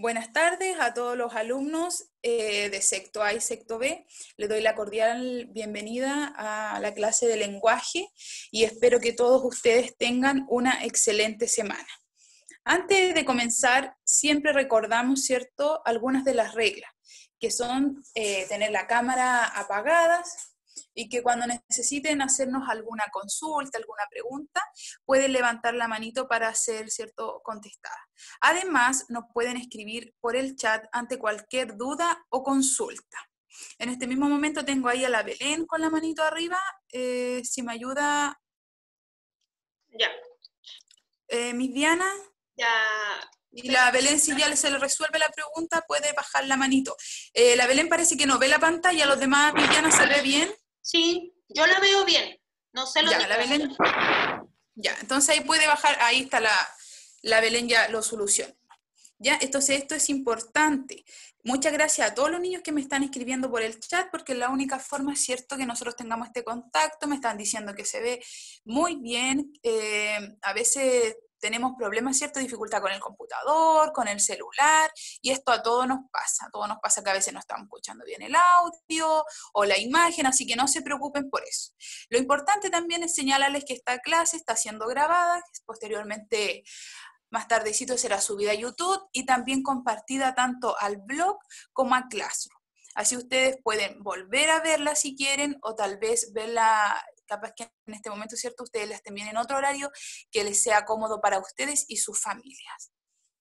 Buenas tardes a todos los alumnos de Secto A y Secto B. Les doy la cordial bienvenida a la clase de lenguaje y espero que todos ustedes tengan una excelente semana. Antes de comenzar, siempre recordamos, ¿cierto?, algunas de las reglas, que son tener la cámara apagada y que cuando necesiten hacernos alguna consulta, alguna pregunta, pueden levantar la manito para ser, ¿cierto?, contestada. Además, nos pueden escribir por el chat ante cualquier duda o consulta. En este mismo momento tengo ahí a la Belén con la manito arriba. Si me ayuda. Ya. Miss Diana. Ya. Y la Belén, si ya se le resuelve la pregunta, puede bajar la manito. La Belén parece que no ve la pantalla, los demás, Miss Diana, ¿se ve bien? Sí, yo la veo bien. No sé lo ya, la Belén. Ya, entonces ahí puede bajar, ahí está la Belén, ya lo soluciona. Ya, entonces esto es importante. Muchas gracias a todos los niños que me están escribiendo por el chat, porque es la única forma, es cierto, que nosotros tengamos este contacto. Me están diciendo que se ve muy bien. A veces tenemos problemas, ¿cierto? Dificultad con el computador, con el celular, y esto a todos nos pasa. A todos nos pasa que a veces no estamos escuchando bien el audio o la imagen, así que no se preocupen por eso. Lo importante también es señalarles que esta clase está siendo grabada, posteriormente más tardecito será subida a YouTube y también compartida tanto al blog como a Classroom. Así ustedes pueden volver a verla si quieren, o tal vez verla, capaz que en este momento, ¿cierto?, ustedes la estén viendo en otro horario que les sea cómodo para ustedes y sus familias.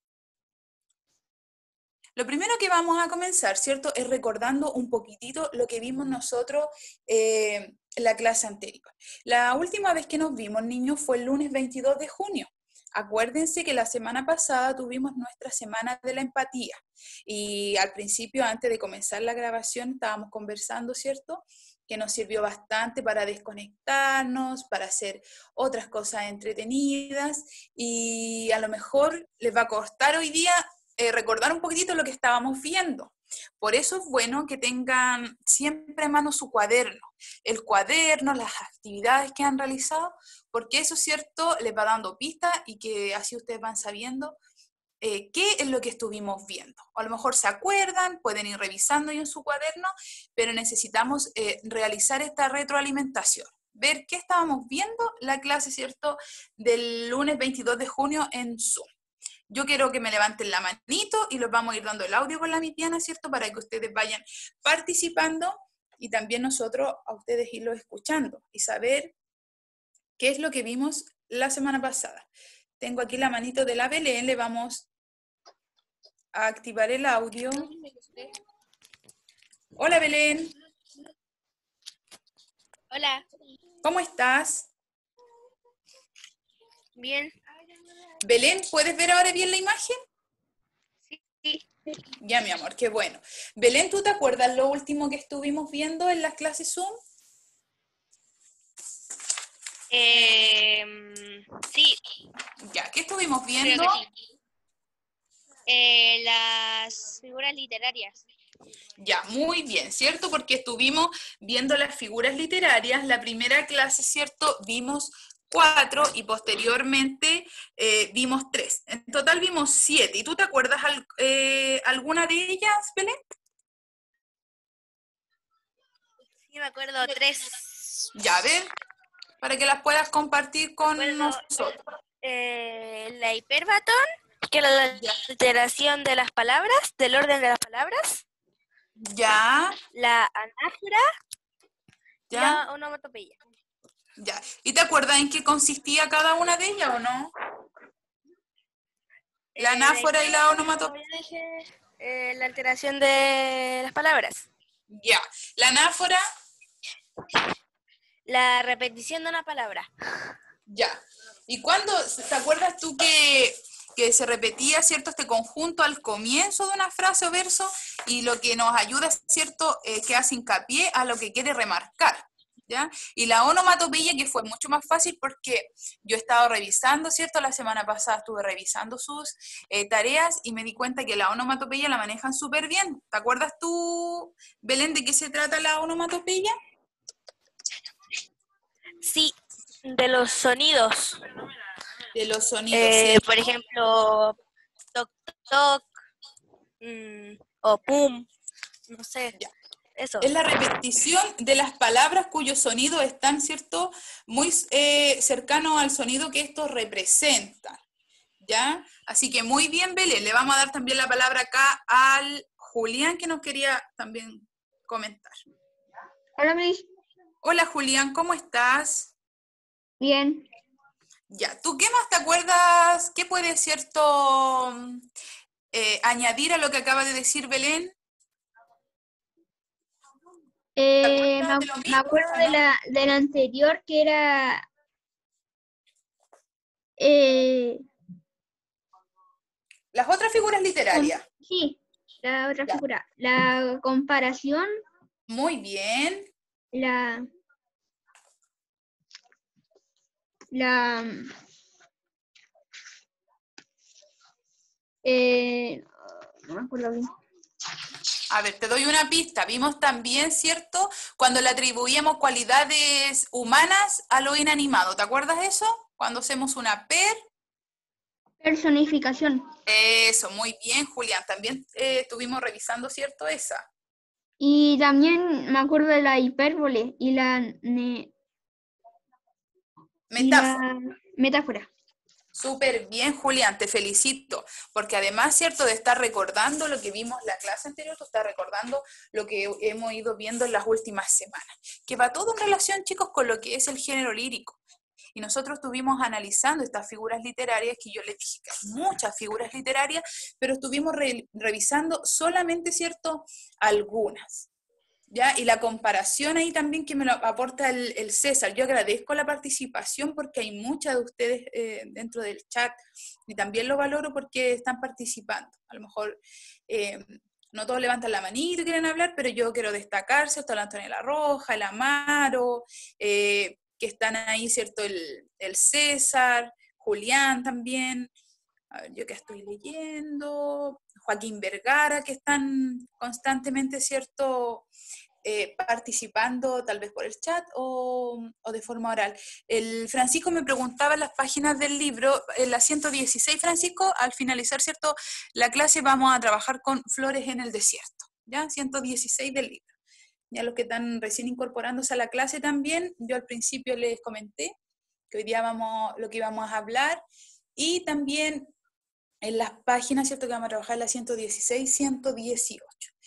Lo primero que vamos a comenzar, ¿cierto?, es recordando un poquitito lo que vimos nosotros en la clase anterior. La última vez que nos vimos, niños, fue el lunes 22 de junio. Acuérdense que la semana pasada tuvimos nuestra semana de la empatía y al principio, antes de comenzar la grabación, estábamos conversando, ¿cierto?, que nos sirvió bastante para desconectarnos, para hacer otras cosas entretenidas, y a lo mejor les va a costar hoy día recordar un poquitito lo que estábamos viendo. Por eso es bueno que tengan siempre a mano su cuaderno, el cuaderno, las actividades que han realizado, porque eso, cierto, les va dando pistas y que así ustedes van sabiendo qué es lo que estuvimos viendo. O a lo mejor se acuerdan, pueden ir revisando ahí en su cuaderno, pero necesitamos realizar esta retroalimentación, ver qué estábamos viendo la clase, ¿cierto?, del lunes 22 de junio en Zoom. Yo quiero que me levanten la manito y los vamos a ir dando el audio con la Mitiana, ¿cierto?, para que ustedes vayan participando y también nosotros a ustedes irlos escuchando y saber qué es lo que vimos la semana pasada. Tengo aquí la manito de la Belén, le vamos a activar el audio. Hola, Belén. Hola. ¿Cómo estás? Bien. Belén, ¿puedes ver ahora bien la imagen? Sí. Ya, mi amor, qué bueno. Belén, ¿tú te acuerdas lo último que estuvimos viendo en las clases Zoom? Sí. Ya, ¿qué estuvimos viendo? Creo que sí. Las figuras literarias. Ya, muy bien, ¿cierto? Porque estuvimos viendo las figuras literarias. La primera clase, ¿cierto?, vimos 4 y posteriormente vimos 3. En total vimos 7. ¿Y tú te acuerdas alguna de ellas, Belén? Sí, me acuerdo 3. Ya, a ver, para que las puedas compartir con nosotros. La hiperbatón, que era la alteración de las palabras, del orden de las palabras. Ya. La anáfora y Ya. la onomatopeya. Ya. ¿Y te acuerdas en qué consistía cada una de ellas o no? La anáfora y la onomatopeya. La alteración de las palabras. Ya. La anáfora. La repetición de una palabra. Ya. ¿Y cuándo, te acuerdas tú que se repetía, ¿cierto?, este conjunto al comienzo de una frase o verso, y lo que nos ayuda, ¿cierto?, que hace hincapié a lo que quiere remarcar, ¿ya? Y la onomatopeya, que fue mucho más fácil porque yo he estado revisando, ¿cierto?, la semana pasada estuve revisando sus tareas y me di cuenta que la onomatopeya la manejan súper bien. ¿Te acuerdas tú, Belén, de qué se trata la onomatopeya? Sí, de los sonidos. De los sonidos, ¿cierto? Por ejemplo, toc, toc, O pum, no sé, Ya. eso. Es la repetición de las palabras cuyos sonidos están, ¿cierto?, muy cercanos al sonido que estos representan, ¿ya? Así que muy bien, Belén. Le vamos a dar también la palabra acá al Julián, que nos quería también comentar. Hola, Miss. Hola, Julián, ¿cómo estás? Bien. Ya, ¿tú qué más te acuerdas? ¿Qué puede, cierto, añadir a lo que acaba de decir Belén? ¿Te acuerdas de lo Me mismo acuerdo o de no? de la anterior que era Las otras figuras literarias. sí, la otra Ya, figura. La comparación, muy bien. la la no me acuerdo bien. A ver, te doy una pista. Vimos también, ¿cierto?, cuando le atribuíamos cualidades humanas a lo inanimado. ¿Te acuerdas de eso? Cuando hacemos una Personificación. Eso, muy bien, Julián. También estuvimos revisando, ¿cierto?, esa. Y también me acuerdo de la hipérbole y y la Metáfora. metáfora. Súper bien, Julián, te felicito, porque además, ¿cierto?, de estar recordando lo que vimos la clase anterior, tú estás recordando lo que hemos ido viendo en las últimas semanas, que va todo en relación, chicos, con lo que es el género lírico. Y nosotros estuvimos analizando estas figuras literarias, que yo les dije que hay muchas figuras literarias, pero estuvimos revisando solamente, ¿cierto?, algunas. ¿Ya? Y la comparación ahí también que me lo aporta el César. Yo agradezco la participación porque hay muchas de ustedes dentro del chat y también lo valoro porque están participando. A lo mejor no todos levantan la manito y quieren hablar, pero yo quiero destacar, ¿cierto? La Antonella Roja, el Amaro, que están ahí, ¿cierto? El César, Julián también. A ver, yo que estoy leyendo, Joaquín Vergara, que están constantemente, ¿cierto?, participando tal vez por el chat o de forma oral. El Francisco me preguntaba en las páginas del libro, en la 116, Francisco, al finalizar, ¿cierto?, la clase vamos a trabajar con Flores en el desierto, ¿ya? 116 del libro. Ya los que están recién incorporándose a la clase también, yo al principio les comenté que hoy día lo que íbamos a hablar, y también en las páginas, ¿cierto?, que vamos a trabajar la 116, 118.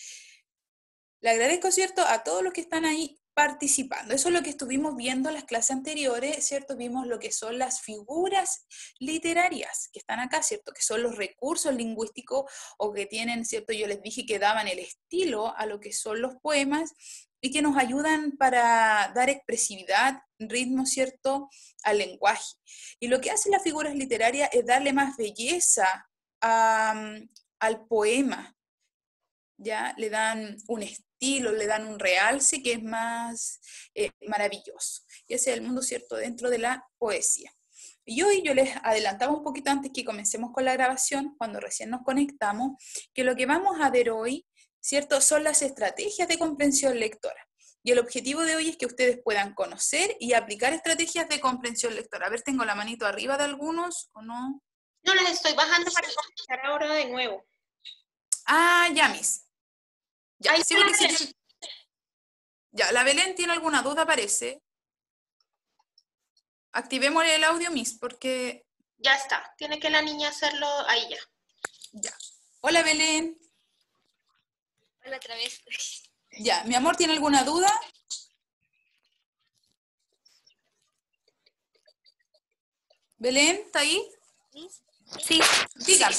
Le agradezco, ¿cierto?, a todos los que están ahí participando. Eso es lo que estuvimos viendo en las clases anteriores, ¿cierto? Vimos lo que son las figuras literarias que están acá, ¿cierto? Que son los recursos lingüísticos o que tienen, ¿cierto? Yo les dije que daban el estilo a lo que son los poemas y que nos ayudan para dar expresividad, ritmo, ¿cierto?, al lenguaje. Y lo que hacen las figuras literarias es darle más belleza al poema, ¿ya? Le dan un estilo, le dan un realce que es más maravilloso. Y ese es el mundo, ¿cierto?, dentro de la poesía. Y hoy yo les adelantaba un poquito antes que comencemos con la grabación, cuando recién nos conectamos, que lo que vamos a ver hoy, ¿cierto?, son las estrategias de comprensión lectora. Y el objetivo de hoy es que ustedes puedan conocer y aplicar estrategias de comprensión lectora. A ver, tengo la manito arriba de algunos, ¿o no? No las estoy bajando para escuchar ahora de nuevo. Ah, ya, Miss. Ya, Ahí sí, está la porque Belén. si ya, la Belén tiene alguna duda, parece. Activémosle el audio, Miss, porque Ya está. Tiene que la niña hacerlo ahí ya. ya. Hola, Belén. Hola otra vez. Ya, mi amor, ¿tiene alguna duda? Belén, ¿está ahí? Sí. Dígame.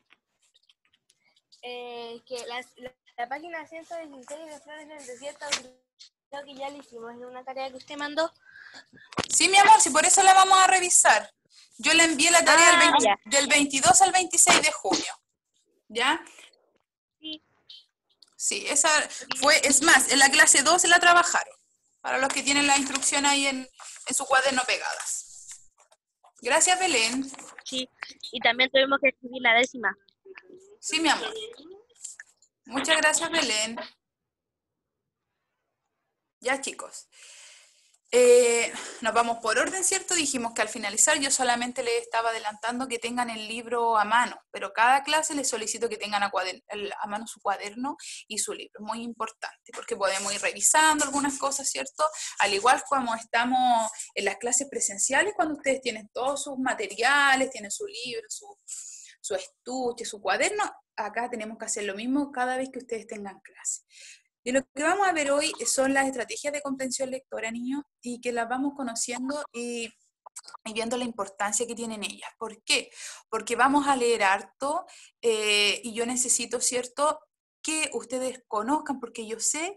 Que la página 116 de Flores en el Desierto, creo que ya le hicimos en una tarea que usted mandó. Sí, mi amor, sí, por eso la vamos a revisar. Yo le envié la tarea Ya. del 22 al 26 de junio. ¿Ya? Sí. Sí, esa fue, es más, en la clase 2 la trabajaron. Para los que tienen la instrucción ahí en su cuaderno pegadas. Gracias, Belén. Sí. Y también tuvimos que escribir la décima. Sí, mi amor. Muchas gracias, Belén. Ya, chicos. Nos vamos por orden, ¿cierto? Dijimos que al finalizar yo solamente les estaba adelantando que tengan el libro a mano, pero cada clase les solicito que tengan a mano su cuaderno y su libro. Muy importante, porque podemos ir revisando algunas cosas, ¿cierto? Al igual como estamos en las clases presenciales, cuando ustedes tienen todos sus materiales, tienen su libro, su estuche, su cuaderno, acá tenemos que hacer lo mismo cada vez que ustedes tengan clase. Y lo que vamos a ver hoy son las estrategias de comprensión lectora, niños, y que las vamos conociendo y viendo la importancia que tienen ellas. ¿Por qué? Porque vamos a leer harto y yo necesito, ¿cierto?, que ustedes conozcan, porque yo sé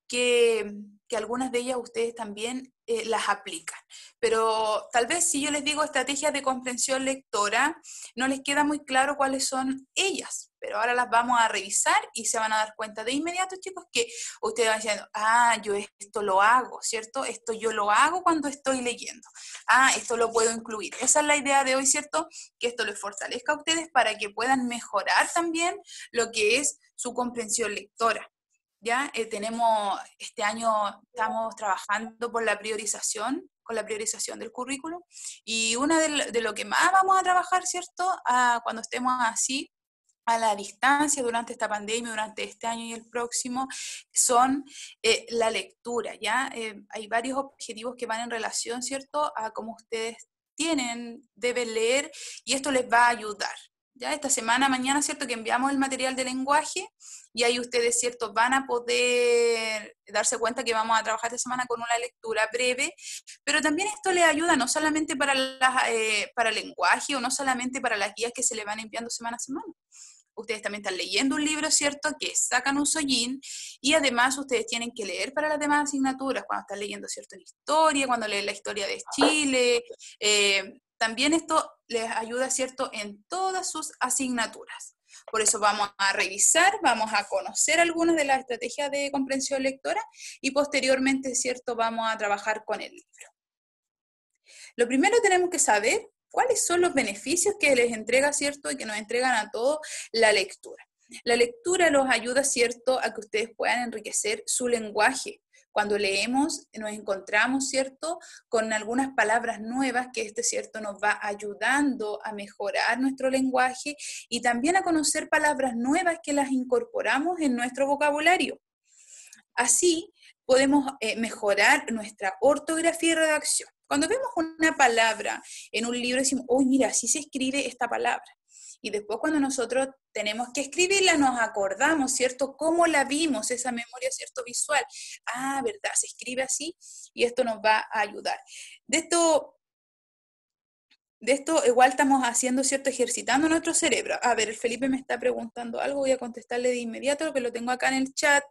que algunas de ellas ustedes también las aplican. Pero tal vez si yo les digo estrategias de comprensión lectora, no les queda muy claro cuáles son ellas. Pero ahora las vamos a revisar y se van a dar cuenta de inmediato, chicos, que ustedes van diciendo, yo esto lo hago, ¿cierto? Esto yo lo hago cuando estoy leyendo. Esto lo puedo incluir. Esa es la idea de hoy, ¿cierto? Que esto les fortalezca a ustedes para que puedan mejorar también lo que es su comprensión lectora. ¿Ya? Este año estamos trabajando por la priorización, con la priorización del currículum, y una de lo que más vamos a trabajar, ¿cierto? Cuando estemos así, a la distancia durante esta pandemia, durante este año y el próximo, son la lectura, ¿ya? Hay varios objetivos que van en relación, ¿cierto?, a cómo ustedes deben leer, y esto les va a ayudar. Ya esta semana, mañana, ¿cierto?, que enviamos el material de lenguaje, y ahí ustedes, ¿cierto?, van a poder darse cuenta que vamos a trabajar esta semana con una lectura breve, pero también esto les ayuda no solamente para el lenguaje, o no solamente para las guías que se les van enviando semana a semana. Ustedes también están leyendo un libro, ¿cierto?, que sacan un Sollín, y además ustedes tienen que leer para las demás asignaturas, cuando están leyendo, ¿cierto?, en historia, cuando leen la historia de Chile. También esto les ayuda, ¿cierto?, en todas sus asignaturas. Por eso vamos a revisar, vamos a conocer algunas de las estrategias de comprensión lectora, y posteriormente, ¿cierto?, vamos a trabajar con el libro. Lo primero tenemos que saber cuáles son los beneficios que les entrega, ¿cierto?, y que nos entregan a todos la lectura. La lectura los ayuda, ¿cierto?, a que ustedes puedan enriquecer su lenguaje. Cuando leemos, nos encontramos, ¿cierto?, con algunas palabras nuevas que ¿cierto?, nos va ayudando a mejorar nuestro lenguaje, y también a conocer palabras nuevas que las incorporamos en nuestro vocabulario. Así podemos mejorar nuestra ortografía y redacción. Cuando vemos una palabra en un libro decimos, mira, así se escribe esta palabra. Y después cuando nosotros tenemos que escribirla nos acordamos, ¿cierto?, cómo la vimos, esa memoria, ¿cierto?, visual. ¿Verdad? Se escribe así, y esto nos va a ayudar. De esto igual estamos haciendo, ¿cierto?, ejercitando nuestro cerebro. A ver, el Felipe me está preguntando algo, voy a contestarle de inmediato, lo que lo tengo acá en el chat.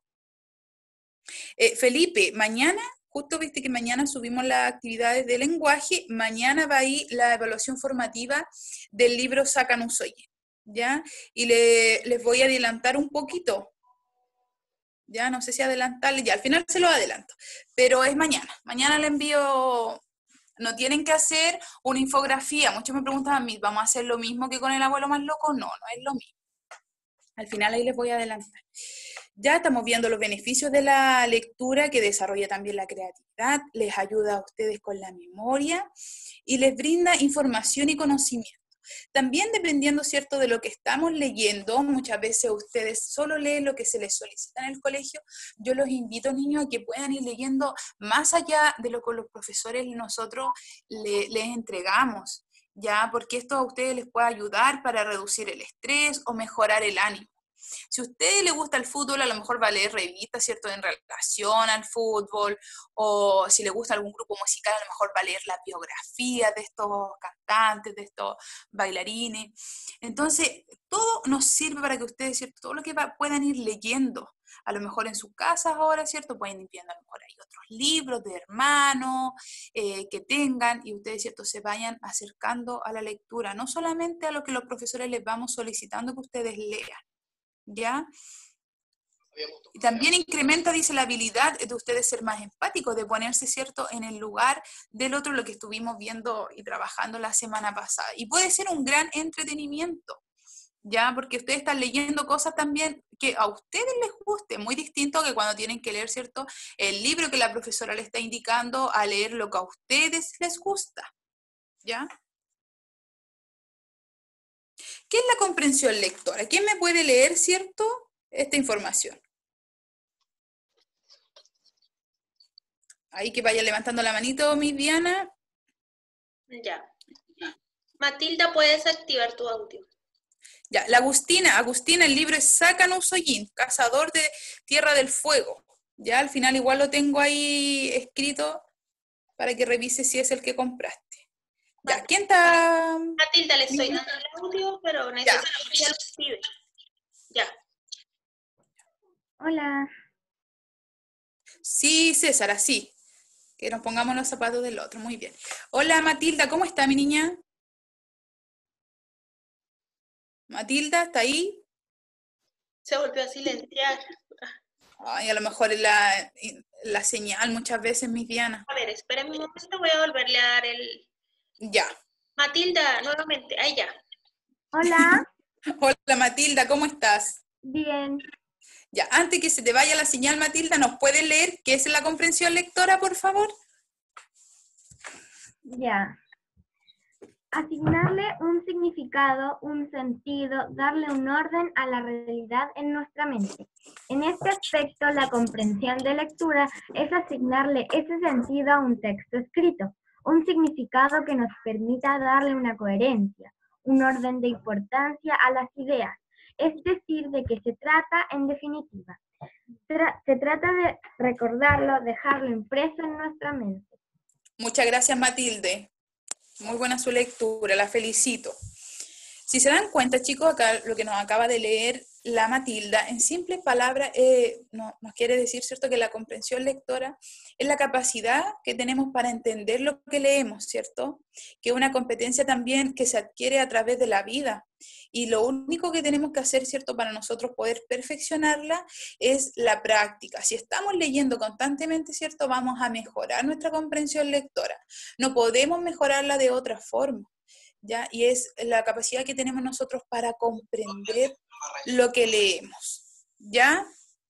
Felipe, mañana, justo viste que mañana subimos las actividades de lenguaje, mañana va a ir la evaluación formativa del libro Sacan un Sollín, ¿ya? Y les voy a adelantar un poquito, ya no sé si adelantarle, ya al final se lo adelanto, pero es mañana le envío. No tienen que hacer una infografía. Muchos me preguntan a mí, ¿vamos a hacer lo mismo que con el abuelo más loco? No, no es lo mismo. Al final ahí les voy a adelantar. Ya estamos viendo los beneficios de la lectura, que desarrolla también la creatividad, les ayuda a ustedes con la memoria y les brinda información y conocimiento. También dependiendo, ¿cierto?, de lo que estamos leyendo, muchas veces ustedes solo leen lo que se les solicita en el colegio. Yo los invito, niños, a que puedan ir leyendo más allá de lo que los profesores nosotros les entregamos, ¿ya? Porque esto a ustedes les puede ayudar para reducir el estrés o mejorar el ánimo. Si a usted le gusta el fútbol, a lo mejor va a leer revistas, ¿cierto?, en relación al fútbol, o si le gusta algún grupo musical, a lo mejor va a leer las biografías de estos cantantes, de estos bailarines. Entonces, todo nos sirve para que ustedes, ¿cierto?, todo lo que puedan ir leyendo, a lo mejor en sus casas ahora, ¿cierto?, pueden ir viendo, a lo mejor hay otros libros de hermanos que tengan, y ustedes, ¿cierto?, se vayan acercando a la lectura, no solamente a lo que los profesores les vamos solicitando que ustedes lean, ¿ya? Y también incrementa, dice, la habilidad de ustedes ser más empáticos, de ponerse, ¿cierto?, en el lugar del otro, lo que estuvimos viendo y trabajando la semana pasada. Y puede ser un gran entretenimiento, ya, porque ustedes están leyendo cosas también que a ustedes les guste, muy distinto que cuando tienen que leer, ¿cierto? El libro que la profesora le está indicando a leer lo que a ustedes les gusta, ¿ya? ¿Qué es la comprensión lectora? ¿Quién me puede leer, cierto, esta información? Ahí que vaya levantando la manito, Miss Diana. Ya. Matilda, puedes activar tu audio. Ya, la Agustina, el libro es Sácano Usollín, Cazador de Tierra del Fuego. Ya, al final igual lo tengo ahí escrito para que revise si es el que compraste. Ya, ¿quién está? Matilda, le estoy dando el audio, pero necesito que ella lo active. Ya. Hola. Sí, César, así. Que nos pongamos los zapatos del otro, muy bien. Hola Matilda, ¿cómo está mi niña? Matilda, ¿está ahí? Se volvió a silenciar. Ay, a lo mejor es la señal muchas veces, Miss Diana. A ver, espérenme un momento, voy a volverle a dar el... Ya. Matilda, nuevamente, ahí ya. Hola. Hola Matilda, ¿cómo estás? Bien. Ya, antes que se te vaya la señal, Matilda, ¿nos puedes leer qué es la comprensión lectora, por favor? Ya. Asignarle un significado, un sentido, darle un orden a la realidad en nuestra mente. En este aspecto, la comprensión de lectura es asignarle ese sentido a un texto escrito, un significado que nos permita darle una coherencia, un orden de importancia a las ideas, es decir, de qué se trata en definitiva. Se trata de recordarlo, dejarlo impreso en nuestra mente. Muchas gracias, Matilde. Muy buena su lectura, la felicito. Si se dan cuenta, chicos, acá lo que nos acaba de leer la Matilda, en simples palabras, nos quiere decir, ¿cierto?, que la comprensión lectora es la capacidad que tenemos para entender lo que leemos, ¿cierto? Que es una competencia también que se adquiere a través de la vida. Y lo único que tenemos que hacer, ¿cierto?, para nosotros poder perfeccionarla es la práctica. Si estamos leyendo constantemente, ¿cierto?, vamos a mejorar nuestra comprensión lectora. No podemos mejorarla de otra forma. ¿Ya? Y es la capacidad que tenemos nosotros para comprender lo que leemos, ¿ya?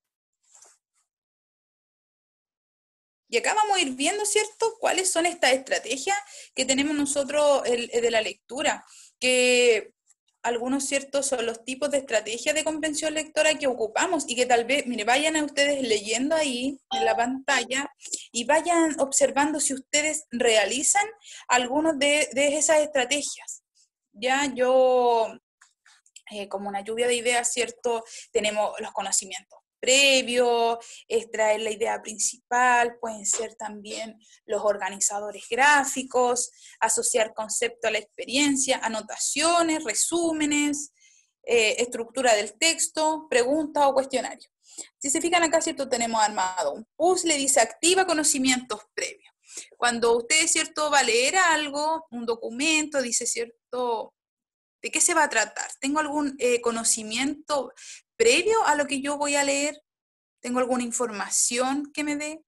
Y acá vamos a ir viendo, ¿cierto?, cuáles son estas estrategias que tenemos nosotros de la lectura, que algunos, ¿cierto?, son los tipos de estrategias de comprensión lectora que ocupamos y que tal vez, mire, vayan a ustedes leyendo ahí en la pantalla y vayan observando si ustedes realizan algunas de esas estrategias. Ya yo, como una lluvia de ideas, ¿cierto?, tenemos los conocimientos previos, extraer la idea principal, pueden ser también los organizadores gráficos, asociar concepto a la experiencia, anotaciones, resúmenes, estructura del texto, preguntas o cuestionarios. Si se fijan acá, ¿cierto?, tenemos armado un puzzle, dice activa conocimientos previos. Cuando usted, ¿cierto?, va a leer algo, un documento, dice, ¿cierto?, ¿de qué se va a tratar? ¿Tengo algún conocimiento previo a lo que yo voy a leer? ¿Tengo alguna información que me dé?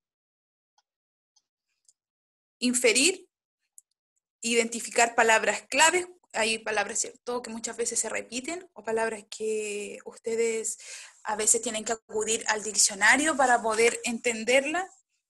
Inferir, identificar palabras claves. Hay palabras, ¿cierto?, que muchas veces se repiten o palabras que ustedes a veces tienen que acudir al diccionario para poder entenderlas.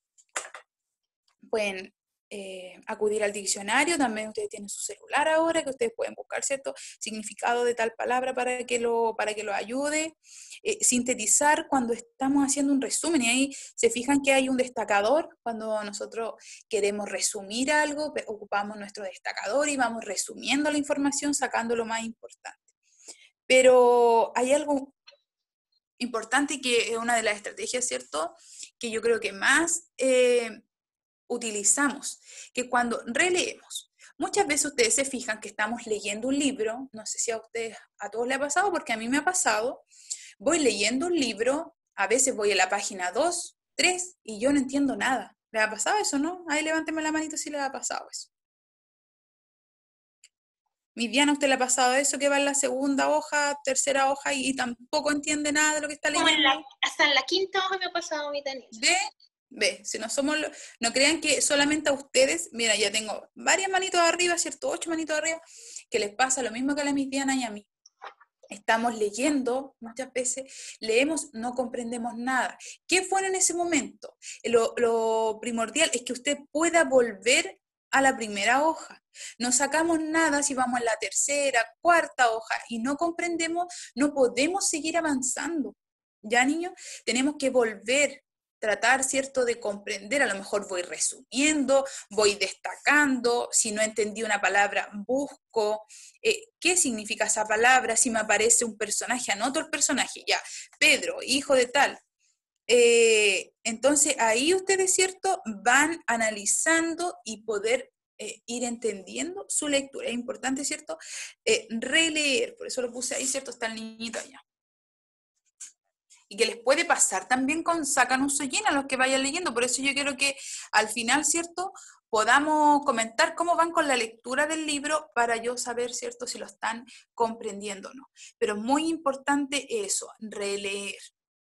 Pueden acudir al diccionario, también ustedes tienen su celular ahora, que ustedes pueden buscar cierto significado de tal palabra para que lo ayude, sintetizar cuando estamos haciendo un resumen, y ahí se fijan que hay un destacador, cuando nosotros queremos resumir algo, ocupamos nuestro destacador y vamos resumiendo la información, sacando lo más importante. Pero hay algo importante que es una de las estrategias, ¿cierto?, que yo creo que más utilizamos, que cuando releemos, muchas veces ustedes se fijan que estamos leyendo un libro, no sé si a ustedes, a todos les ha pasado, porque a mí me ha pasado, voy leyendo un libro, a veces voy a la página 2, 3, y yo no entiendo nada. ¿Les ha pasado eso, no? Ahí levánteme la manito si les ha pasado eso. Mi Diana, ¿a usted le ha pasado eso, que va en la segunda hoja, tercera hoja, y tampoco entiende nada de lo que está leyendo? Hasta en la quinta hoja me ha pasado mi tenis. Ve, si no somos, no crean que solamente a ustedes, mira, ya tengo varias manitos arriba, ¿cierto? 8 manitos arriba, que les pasa lo mismo que a la Miss Diana y a mí. estamos leyendo, muchas veces leemos, no comprendemos nada. ¿Qué fue en ese momento? Lo primordial es que usted pueda volver a la primera hoja. No sacamos nada si vamos en la tercera, cuarta hoja y no comprendemos, no podemos seguir avanzando. ¿Ya, niños? Tenemos que volver, tratar, ¿cierto?, de comprender. A lo mejor voy resumiendo, voy destacando, si no entendí una palabra, busco qué significa esa palabra, si me aparece un personaje, anoto el personaje, ya, Pedro, hijo de tal. Entonces ahí ustedes, ¿cierto?, van analizando y poder ir entendiendo su lectura. Es importante, ¿cierto?, releer, por eso lo puse ahí, ¿cierto?, está el niñito allá. Y que les puede pasar también con sacan un sollín a los que vayan leyendo. Por eso yo quiero que al final, ¿cierto?, podamos comentar cómo van con la lectura del libro para yo saber, ¿cierto?, si lo están comprendiendo o no. Pero es muy importante eso, releer.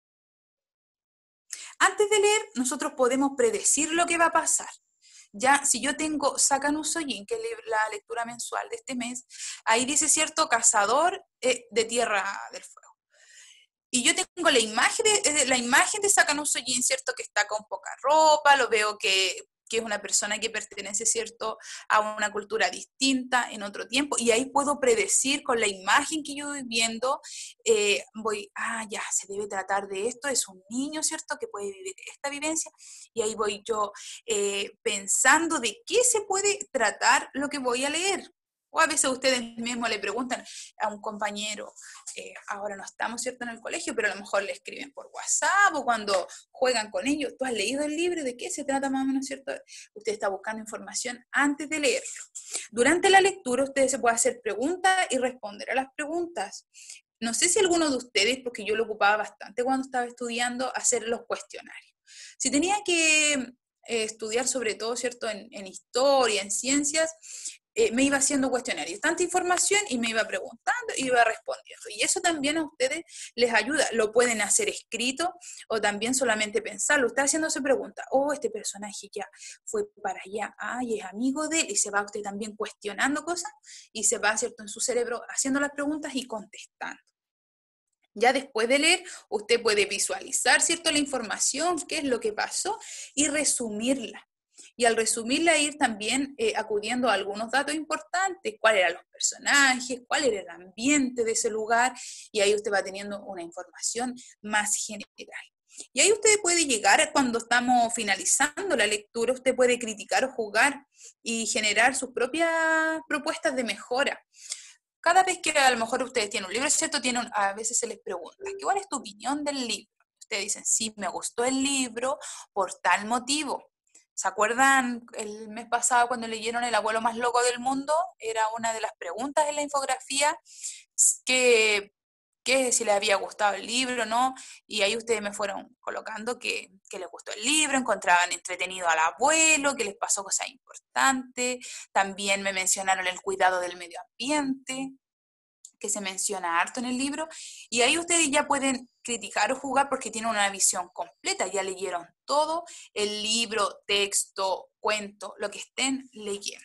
Antes de leer, nosotros podemos predecir lo que va a pasar. Ya, si yo tengo Sacan un sollín, que es la lectura mensual de este mes, ahí dice, ¿cierto?, cazador de tierra del fuego. Y yo tengo la imagen de Sacan un sollín, ¿cierto?, que está con poca ropa, lo veo que es una persona que pertenece, ¿cierto?, a una cultura distinta en otro tiempo, y ahí puedo predecir con la imagen que yo voy viendo, ya, se debe tratar de esto, es un niño, ¿cierto?, que puede vivir esta vivencia, y ahí voy yo pensando de qué se puede tratar lo que voy a leer. O a veces ustedes mismos le preguntan a un compañero, ahora no estamos, ¿cierto?, en el colegio, pero a lo mejor le escriben por WhatsApp o cuando juegan con ellos, ¿tú has leído el libro? ¿De qué se trata más o menos, cierto? Usted está buscando información antes de leerlo. Durante la lectura usted se puede hacer preguntas y responder a las preguntas. No sé si alguno de ustedes, porque yo lo ocupaba bastante cuando estaba estudiando, hacer los cuestionarios. Si tenía que estudiar sobre todo, ¿cierto?, en historia, en ciencias, me iba haciendo cuestionarios, tanta información y me iba preguntando y iba respondiendo. Y eso también a ustedes les ayuda. Lo pueden hacer escrito o también solamente pensarlo. Usted haciéndose pregunta, este personaje ya fue para allá, y es amigo de él, y se va usted también cuestionando cosas y se va, ¿cierto?, en su cerebro haciendo las preguntas y contestando. Ya después de leer, usted puede visualizar, ¿cierto?, la información, qué es lo que pasó y resumirla. Y al resumirla, ir también acudiendo a algunos datos importantes, cuáles eran los personajes, cuál era el ambiente de ese lugar, y ahí usted va teniendo una información más general. Y ahí usted puede llegar, cuando estamos finalizando la lectura, usted puede criticar o juzgar y generar sus propias propuestas de mejora. Cada vez que a lo mejor ustedes tienen un libro, ¿cierto?, a veces se les pregunta, ¿cuál es tu opinión del libro? Ustedes dicen, sí, me gustó el libro por tal motivo. ¿Se acuerdan el mes pasado cuando leyeron El abuelo más loco del mundo? Era una de las preguntas en la infografía, que si les había gustado el libro, ¿no? Y ahí ustedes me fueron colocando que les gustó el libro, encontraban entretenido al abuelo, que les pasó cosas importantes. También me mencionaron el cuidado del medio ambiente, que se menciona harto en el libro, y ahí ustedes ya pueden criticar o juzgar porque tienen una visión completa, ya leyeron todo el libro, texto, cuento, lo que estén leyendo.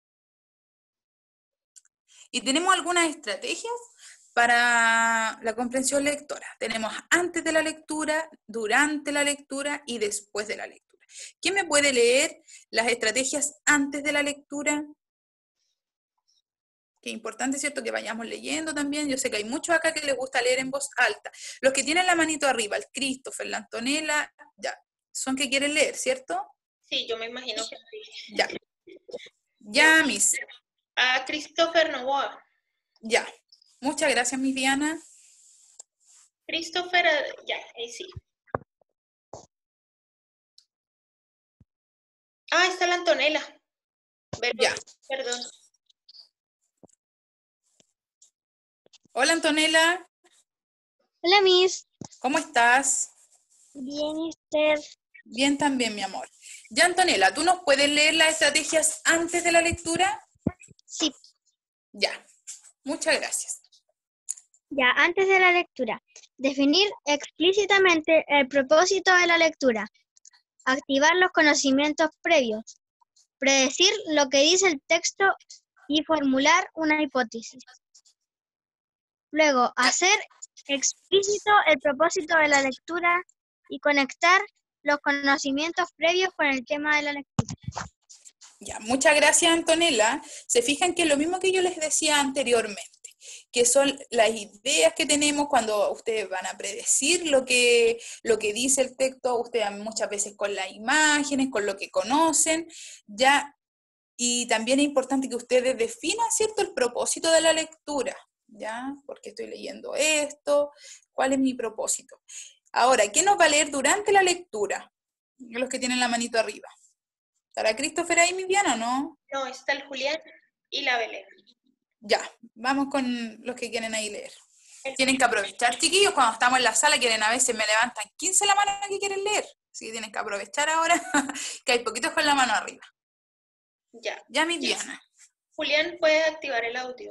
Y tenemos algunas estrategias para la comprensión lectora. Tenemos antes de la lectura, durante la lectura y después de la lectura. ¿Quién me puede leer las estrategias antes de la lectura? Que es importante, ¿cierto?, que vayamos leyendo también. Yo sé que hay muchos acá que les gusta leer en voz alta. Los que tienen la manito arriba, el Christopher, la Antonella, ya, son que quieren leer, ¿cierto? Sí, yo me imagino que sí. Ya. Ya, Miss. A Christopher Novoa. Ya. Muchas gracias, Miss Diana. Christopher, ya, ahí sí. Está la Antonella. Ya. Perdón. Hola, Antonella. Hola, Miss. ¿Cómo estás? Bien, ¿y usted? Bien también, mi amor. Ya, Antonella, ¿tú nos puedes leer las estrategias antes de la lectura? Sí. Ya. Muchas gracias. Ya, antes de la lectura. Definir explícitamente el propósito de la lectura. Activar los conocimientos previos. Predecir lo que dice el texto y formular una hipótesis. Luego, hacer explícito el propósito de la lectura y conectar los conocimientos previos con el tema de la lectura. Ya, muchas gracias, Antonella. Se fijan que es lo mismo que yo les decía anteriormente, que son las ideas que tenemos cuando ustedes van a predecir lo que dice el texto, ustedes muchas veces con las imágenes, con lo que conocen, ya, y también es importante que ustedes definan, ¿cierto?, el propósito de la lectura, ¿ya? ¿Por qué estoy leyendo esto? ¿Cuál es mi propósito? Ahora, ¿qué nos va a leer durante la lectura? Los que tienen la manito arriba. ¿Estará Christopher ahí, Viviana, o no? No, está el Julián y la Belén. Ya, vamos con los que quieren ahí leer. Tienen que aprovechar, chiquillos, cuando estamos en la sala, quieren a veces me levantan 15 la mano que quieren leer. Así que tienen que aprovechar ahora, que hay poquitos con la mano arriba. Ya. Ya, Viviana. Julián, puede activar el audio.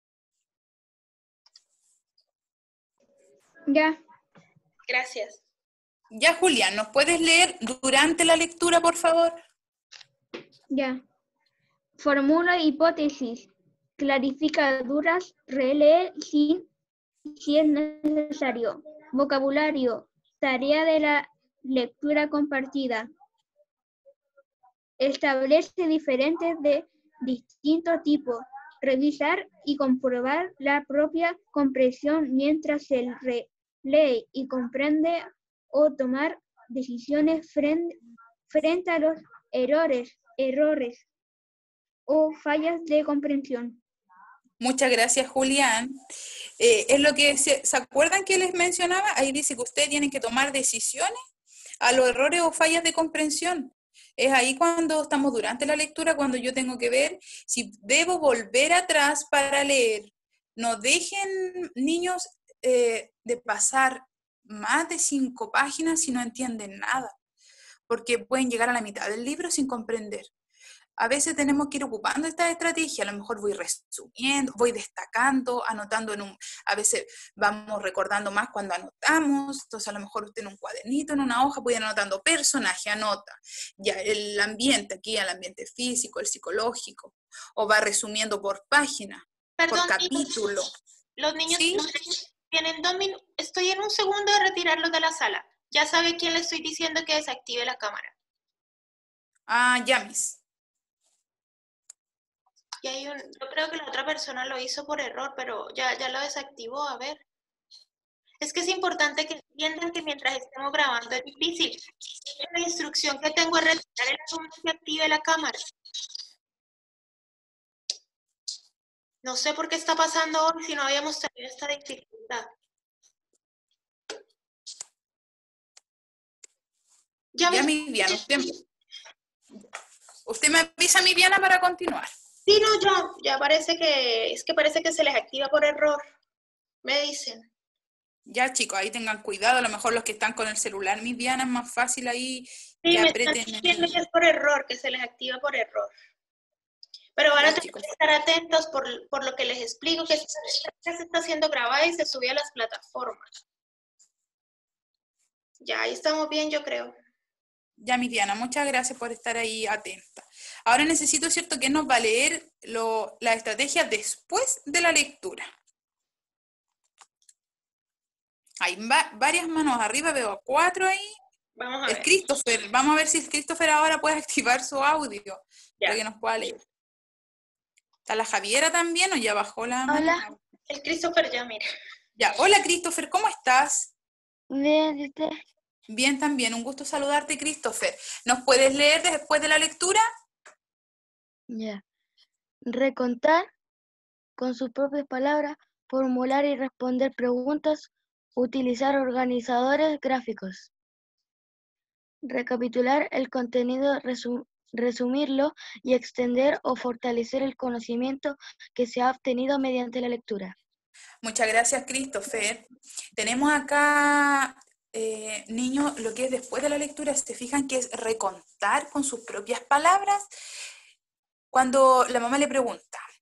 Ya. Gracias. Ya, Julián, ¿nos puedes leer durante la lectura, por favor? Ya. Formula hipótesis. Clarifica dudas. Relee si es necesario. Vocabulario. Tarea de la lectura compartida. Establece diferentes de distinto tipo. Revisar y comprobar la propia comprensión mientras se lee y comprende o tomar decisiones frente a los errores o fallas de comprensión. Muchas gracias, Julián. Es lo que ¿se acuerdan que les mencionaba? Ahí dice que ustedes tienen que tomar decisiones a los errores o fallas de comprensión. Es ahí cuando estamos durante la lectura, cuando yo tengo que ver si debo volver atrás para leer. No dejen, niños, de pasar más de 5 páginas si no entienden nada, porque pueden llegar a la mitad del libro sin comprender. A veces tenemos que ir ocupando esta estrategia, a lo mejor voy resumiendo, voy destacando, anotando a veces vamos recordando más cuando anotamos, entonces a lo mejor usted en un cuadernito, en una hoja, puede ir anotando personaje, anota, ya el ambiente aquí, el ambiente físico, el psicológico, o va resumiendo por página, Perdón, por capítulo. Los niños ¿Sí? tienen 2 minutos. Estoy en un segundo de retirarlos de la sala. Ya sabe quién le estoy diciendo que desactive la cámara. Ah, ya, Miss. Y yo creo que la otra persona lo hizo por error, pero ya lo desactivó, a ver. Es que es importante que entiendan que mientras estemos grabando es difícil. La instrucción que tengo es retirar el alumno que active la cámara. No sé por qué está pasando hoy si no habíamos tenido esta dificultad. Ya, Viviana, usted me avisa, Viviana, para continuar. Sí, no, ya parece que se les activa por error, me dicen. Ya, chicos, ahí tengan cuidado, a lo mejor los que están con el celular, Viviana, es más fácil ahí Sí, que me aprieten. están diciendo que es por error, que se les activa por error. Pero van a tener que estar atentos por lo que les explico, que se está siendo grabada y se sube a las plataformas. Ya, ahí estamos bien, yo creo. Ya, Viviana, muchas gracias por estar ahí atenta. Ahora necesito, ¿cierto?, que nos va a leer la estrategia después de la lectura. Hay varias manos arriba, veo 4 ahí. Vamos a ver. Es Christopher, vamos a ver si el Christopher ahora puede activar su audio para que nos pueda leer. ¿Está la Javiera también o ya bajó la mano? Hola. El Christopher ya, mira. Ya, hola Christopher, ¿cómo estás? Bien, ¿y usted? Bien también, un gusto saludarte, Christopher. ¿Nos puedes leer después de la lectura? Ya. Recontar con sus propias palabras, formular y responder preguntas, utilizar organizadores gráficos. Recapitular el contenido, resumirlo y extender o fortalecer el conocimiento que se ha obtenido mediante la lectura. Muchas gracias, Christopher. Tenemos acá, niños, lo que es después de la lectura, ¿se fijan que es recontar con sus propias palabras? Cuando la mamá le pregunta,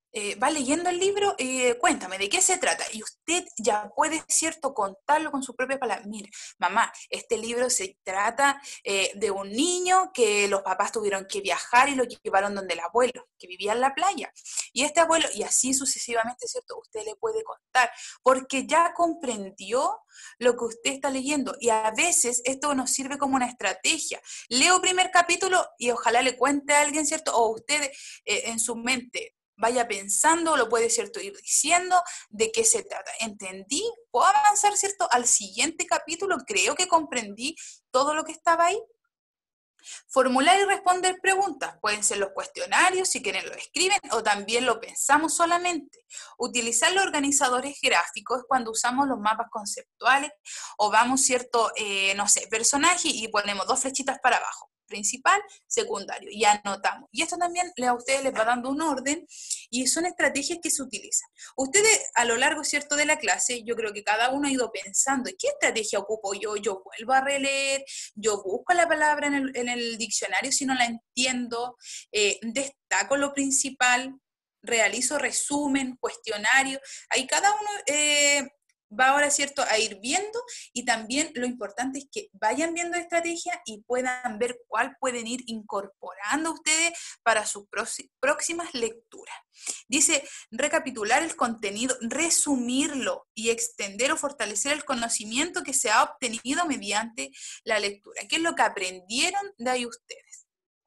va leyendo el libro, cuéntame, ¿de qué se trata? Y usted ya puede, ¿cierto?, contarlo con sus propias palabras. Mire, mamá, este libro se trata de un niño que los papás tuvieron que viajar y lo llevaron donde el abuelo, que vivía en la playa. Y este abuelo, y así sucesivamente, ¿cierto?, usted le puede contar, porque ya comprendió lo que usted está leyendo. Y a veces esto nos sirve como una estrategia. Leo primer capítulo y ojalá le cuente a alguien, ¿cierto?, o usted en su mente vaya pensando, lo puede, ¿cierto?, ir diciendo de qué se trata. ¿Entendí? ¿Puedo avanzar, ¿cierto?, al siguiente capítulo? Creo que comprendí todo lo que estaba ahí. Formular y responder preguntas. Pueden ser los cuestionarios, si quieren lo escriben, o también lo pensamos solamente. Utilizar los organizadores gráficos cuando usamos los mapas conceptuales, o vamos, ¿cierto?, no sé, personaje, y ponemos 2 flechitas para abajo. Principal, secundario, y anotamos. Y esto también a ustedes les va dando un orden y son estrategias que se utilizan. Ustedes a lo largo, ¿cierto?, de la clase, yo creo que cada uno ha ido pensando, ¿qué estrategia ocupo yo? Yo vuelvo a releer, yo busco la palabra en el diccionario si no la entiendo, destaco lo principal, realizo resumen, cuestionario, ahí cada uno va ahora, ¿cierto?, a ir viendo, y también lo importante es que vayan viendo estrategias y puedan ver cuál pueden ir incorporando ustedes para sus próximas lecturas. Dice, recapitular el contenido, resumirlo y extender o fortalecer el conocimiento que se ha obtenido mediante la lectura. ¿Qué es lo que aprendieron de ahí ustedes?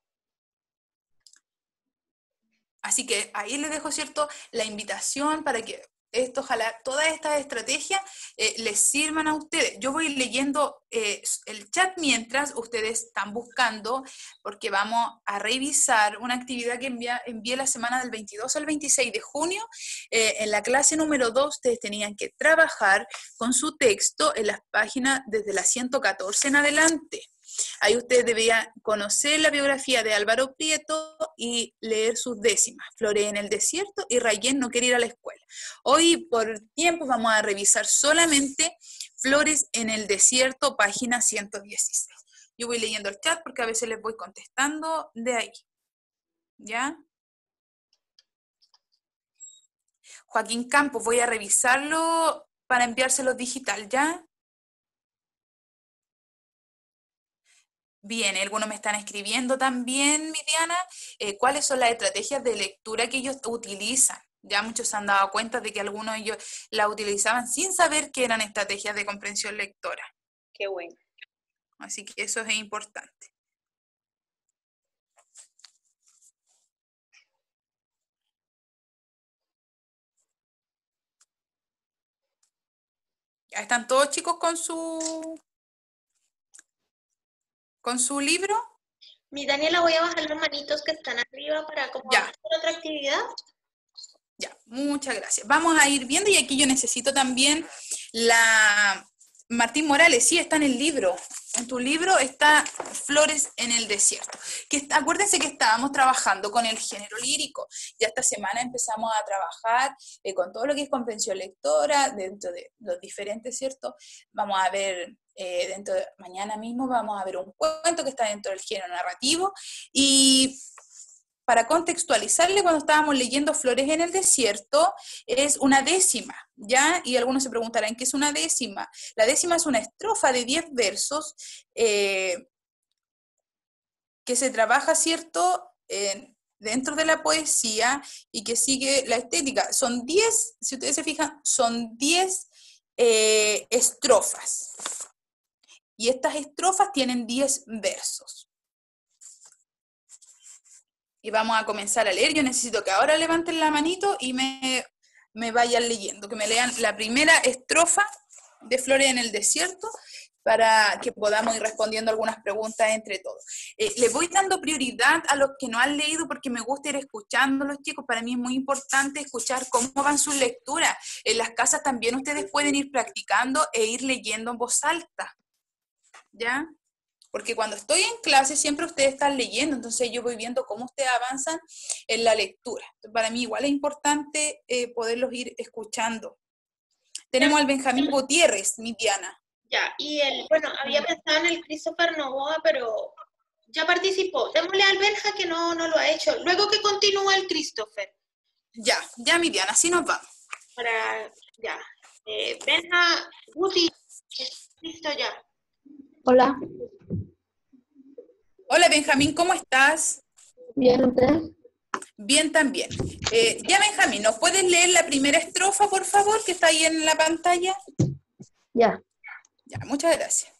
Así que ahí les dejo, ¿cierto?, la invitación para que ojalá todas estas estrategias les sirvan a ustedes. Yo voy leyendo el chat mientras ustedes están buscando, porque vamos a revisar una actividad que envié la semana del 22 al 26 de junio. En la clase número 2 ustedes tenían que trabajar con su texto en las páginas desde la 114 en adelante. Ahí ustedes debían conocer la biografía de Álvaro Prieto y leer sus décimas. Flores en el desierto y Rayén no quiere ir a la escuela. Hoy por tiempo vamos a revisar solamente Flores en el desierto, página 116. Yo voy leyendo el chat porque a veces les voy contestando de ahí. ¿Ya? Joaquín Campos, voy a revisarlo para enviárselo digital, ¿ya? Bien, algunos me están escribiendo también, Viviana, cuáles son las estrategias de lectura que ellos utilizan. Ya muchos se han dado cuenta de que algunos de ellos la utilizaban sin saber que eran estrategias de comprensión lectora. Qué bueno. Así que eso es importante. ¿Ya están todos, chicos, con su libro? Mi Daniela, voy a bajar las manitos que están arriba para acomodar otra actividad. Ya, muchas gracias. Vamos a ir viendo, y aquí yo necesito también Martín Morales, sí, está en el libro. En tu libro está Flores en el desierto. Acuérdense que estábamos trabajando con el género lírico. Ya esta semana empezamos a trabajar con todo lo que es comprensión lectora, dentro de los diferentes, ¿cierto? Vamos a ver, mañana mismo vamos a ver un cuento que está dentro del género narrativo, y para contextualizarle, cuando estábamos leyendo Flores en el desierto, es una décima, ¿ya? Y algunos se preguntarán, ¿qué es una décima? La décima es una estrofa de 10 versos que se trabaja, ¿cierto?, dentro de la poesía, y que sigue la estética. Son 10, si ustedes se fijan, son 10 estrofas. Y estas estrofas tienen 10 versos. Y vamos a comenzar a leer. Yo necesito que ahora levanten la manito y me vayan leyendo, que me lean la primera estrofa de Flores en el desierto, para que podamos ir respondiendo algunas preguntas entre todos. Les voy dando prioridad a los que no han leído, porque me gusta ir escuchándolos, chicos. Para mí es muy importante escuchar cómo van sus lecturas. En las casas también ustedes pueden ir practicando e ir leyendo en voz alta, ¿ya? Porque cuando estoy en clase siempre ustedes están leyendo, entonces yo voy viendo cómo ustedes avanzan en la lectura. Entonces, para mí igual es importante poderlos ir escuchando. Tenemos al Benjamín Gutiérrez, mi Diana. Ya, y bueno, había pensado en el Christopher Novoa, pero ya participó. Démosle al Benja, que no lo ha hecho. Luego que continúa el Christopher. Ya, Miriam, así nos vamos. Ya. Benja, Guti, listo ya. Hola, Hola, Benjamín, ¿cómo estás? ¿bien ustedes? Bien también. Ya, Benjamín, ¿nos puedes leer la primera estrofa, por favor, que está ahí en la pantalla? Ya. Ya, muchas gracias.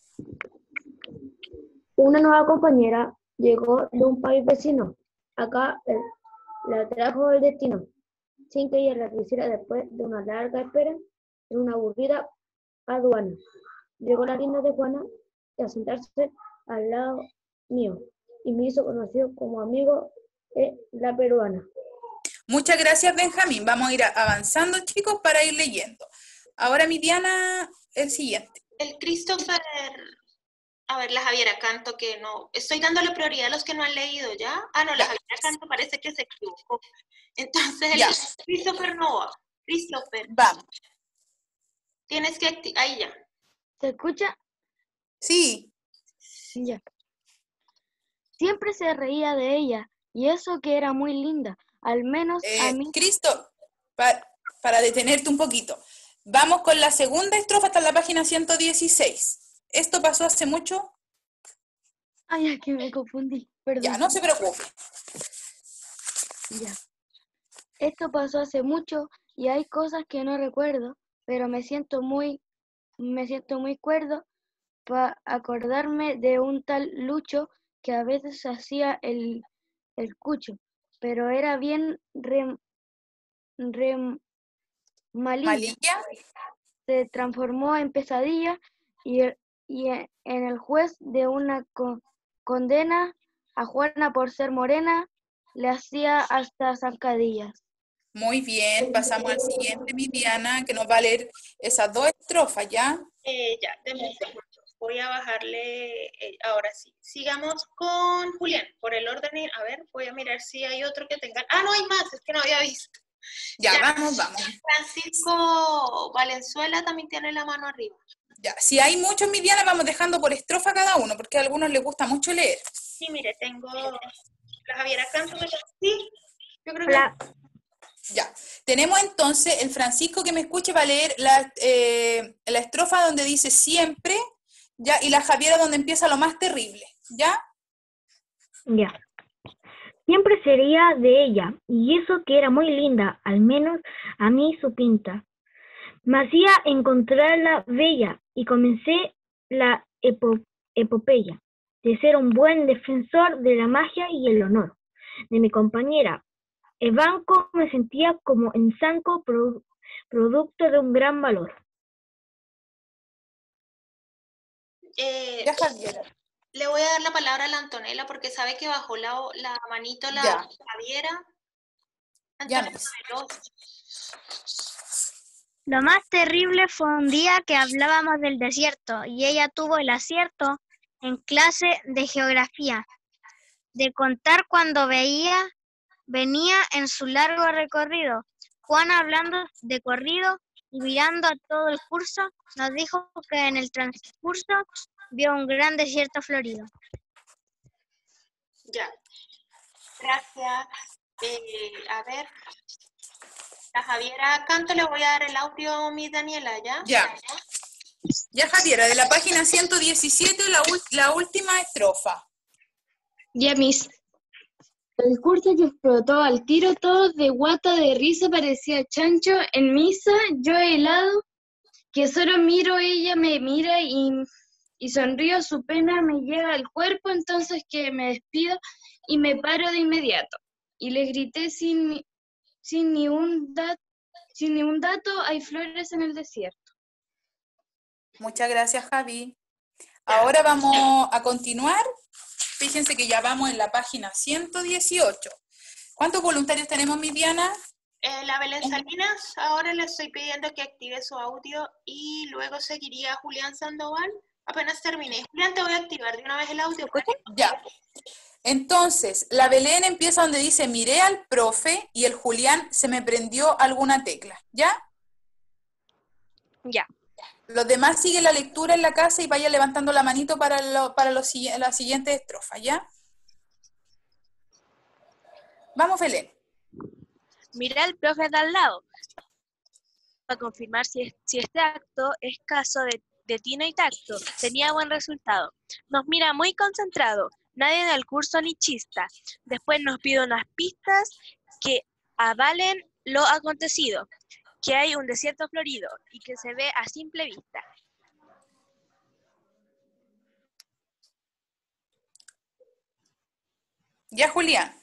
Una nueva compañera llegó de un país vecino. Acá la trajo el destino, sin que ella la quisiera después de una larga espera en una aburrida aduana. Llegó la linda de Juana a sentarse al lado mío y me hizo conocido como amigo de la peruana. Muchas gracias, Benjamín. Vamos a ir avanzando, chicos, para ir leyendo. Ahora, mi Diana, el siguiente. El Christopher, a ver, la Javiera Canto, que no, estoy dándole prioridad a los que no han leído, ¿ya? Ah, no, la Javiera Canto parece que se equivocó. Entonces, Ya. el Christopher Nova, Christopher, Vamos. tienes que ahí ya. ¿Se escucha? Sí. Ya. Siempre se reía de ella, y eso que era muy linda, al menos a mí. Cristo, para detenerte un poquito. Vamos con la segunda estrofa, hasta la página 116. ¿Esto pasó hace mucho? Ay, es que me confundí, perdón. Ya, no se preocupe. Ya. Esto pasó hace mucho y hay cosas que no recuerdo, pero me siento muy cuerdo para acordarme de un tal Lucho que a veces hacía el cucho, pero era bien malilla. ¿Malilla? Se transformó en pesadilla y en el juez de una condena a Juana por ser morena le hacía hasta zancadillas. Muy bien, pasamos al siguiente, mi Diana, que nos va a leer esas dos estrofas, ¿ya? Ya, denme un segundo. Voy a bajarle, ahora sí. Sigamos con Julián, por el orden, a ver, voy a mirar si hay otro que tenga. Ah, no hay más, es que no había visto. Ya, vamos. Francisco Valenzuela también tiene la mano arriba. Ya, si hay muchos, mi Diana, vamos dejando por estrofa cada uno, porque a algunos les gusta mucho leer. Sí, mire, tengo la Javiera Canto, sí, yo creo Hola. que... Ya, tenemos entonces el Francisco que me escuche va a leer la estrofa donde dice siempre, ya, y la Javiera donde empieza lo más terrible, ¿ya? Ya. Siempre sería de ella, y eso que era muy linda, al menos a mí su pinta. Me hacía encontrarla bella, y comencé la epopeya de ser un buen defensor de la magia y el honor de mi compañera. El banco me sentía como en zanco, producto de un gran valor. Ya, Javiera. Le voy a dar la palabra a la Antonella porque sabe que bajó la manito la Ya. Javiera. Ya, Antonella, Miss. Lo más terrible fue un día que hablábamos del desierto y ella tuvo el acierto en clase de geografía de contar cuando venía en su largo recorrido. Juana, hablando de corrido y mirando a todo el curso, nos dijo que en el transcurso vio un gran desierto florido. Ya. Gracias. A ver. La Javiera Canto le voy a dar el audio a mi Daniela, ¿ya? Ya, Javiera, de la página 117, la última estrofa. Ya, Miss. El curso que explotó al tiro, todos de guata de risa, parecía chancho en misa, yo helado, que solo miro, ella me mira y sonrío, su pena me llega al cuerpo, entonces que me despido y me paro de inmediato. Y le grité sin ni un dato, hay flores en el desierto. Muchas gracias, Javi. Ahora vamos a continuar. Fíjense que ya vamos en la página 118. ¿Cuántos voluntarios tenemos, mi Diana? La Belén Salinas, ahora le estoy pidiendo que active su audio y luego seguiría Julián Sandoval. Apenas terminé. Julián, te voy a activar de una vez el audio. Ya. Entonces, la Belén empieza donde dice, miré al profe, y el Julián, se me prendió alguna tecla. ¿Ya? Ya. Los demás siguen la lectura en la casa y vayan levantando la manito para la siguiente estrofa, ¿ya? Vamos, Belén. Miré al profe de al lado para confirmar si este acto es caso de tino y tacto. Tenía buen resultado. Nos mira muy concentrado. Nadie del curso ni chista. Después nos pide unas pistas que avalen lo acontecido, que hay un desierto florido y que se ve a simple vista. Ya, Julián.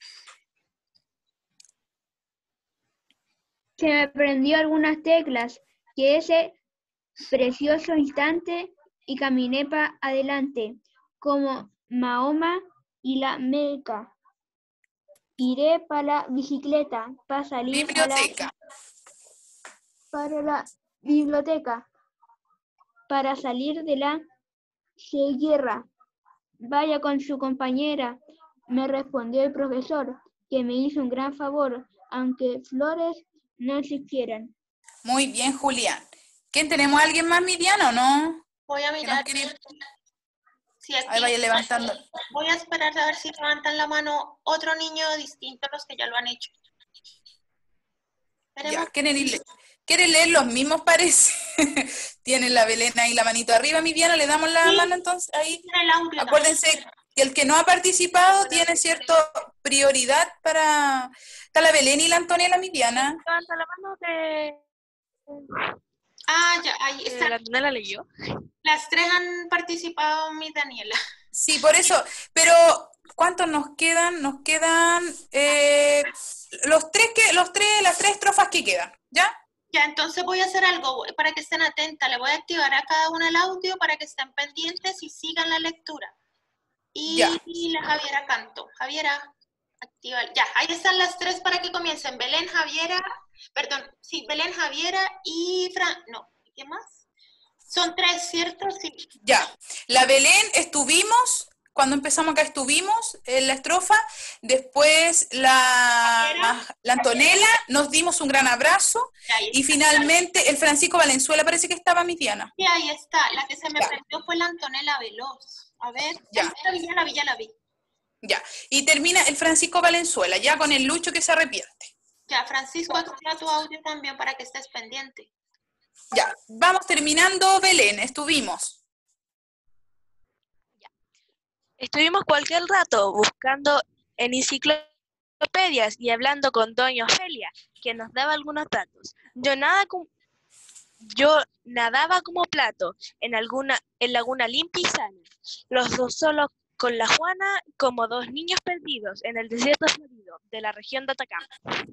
Se me prendió algunas teclas, que ese precioso instante y caminé para adelante, como Mahoma y la Meca. Iré para la bicicleta, para salir Biblioteca. para la biblioteca, para salir de la guerra. Vaya con su compañera, me respondió el profesor, que me hizo un gran favor, aunque flores no existieran. Muy bien, Julián. ¿Quién tenemos? ¿Alguien más, Miriam, o no? Voy a ¿Que nos mirar quiere? si aquí. Ahí vaya levantando. Voy a esperar a ver si levantan la mano otro niño distinto a los que ya lo han hecho. Ya, ¿quieren leer los mismos, parece? Tienen la Belén ahí la manito arriba, Miriam, le damos la mano entonces ahí. El audio Acuérdense que el que no ha participado tiene cierta prioridad para... Está la Belén y la Antonella, Miriana. Levanta la mano de... Ya, ahí está. La Antonella leyó. Las tres han participado, mi Daniela. Sí, por eso, pero ¿cuántos nos quedan? Nos quedan las tres estrofas que quedan, ¿ya? Ya, entonces voy a hacer algo para que estén atentas. Le voy a activar a cada una el audio para que estén pendientes y sigan la lectura. Y la Javiera canto. Javiera, activa. Ya, ahí están las tres para que comiencen. Belén, Javiera y ¿qué más? Son tres, ¿cierto? Sí. Ya, la Belén cuando empezamos acá estuvimos en la estrofa, después la Antonella, nos dimos un gran abrazo, y finalmente el Francisco Valenzuela parece que estaba, mi Diana. Sí, ahí está, la que se me prendió fue la Antonella Veloz. A ver, ya la vi. Ya, y termina el Francisco Valenzuela, ya con el Lucho que se arrepiente. Ya, Francisco, activa tu audio también para que estés pendiente. Ya, vamos terminando, Belén, estuvimos cualquier rato buscando en enciclopedias y hablando con doña Ofelia, que nos daba algunos datos. Yo nadaba como plato en laguna limpia y sana. Los dos solos con la Juana como dos niños perdidos en el desierto florido de la región de Atacama.